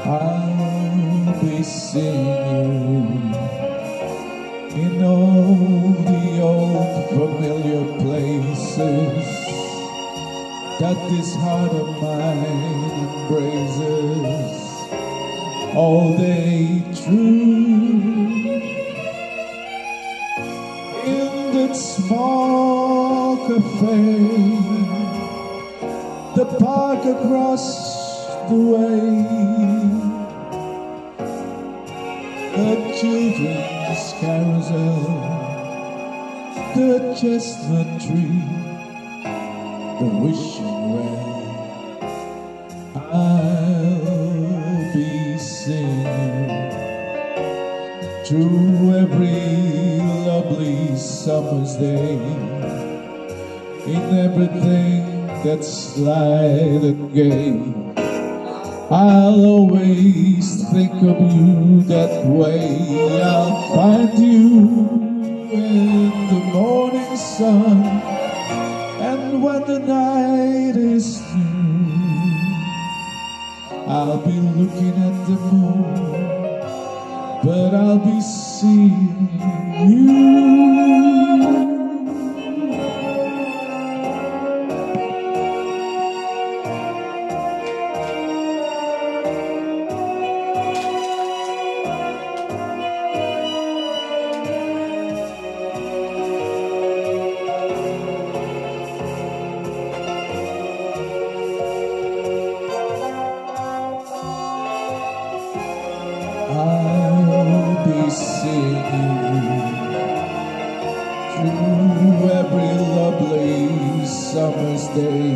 I'll be singing in all the old familiar places that this heart of mine embraces all day through. In that small cafe, the park across the way, the children's carousel, the chestnut tree, the wishing well. I'll be singing through every lovely summer's day, in everything that's light and gay. I'll always think of you that way. I'll find you in the morning sun, and when the night is through, I'll be looking at the moon, but I'll be seeing you. I'll be singing through every lovely summer's day,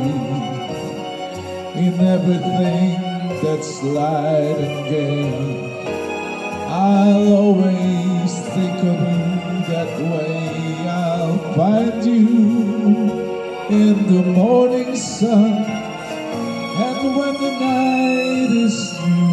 in everything that's light and gay. I'll always think of you that way. I'll find you in the morning sun, and when the night is through,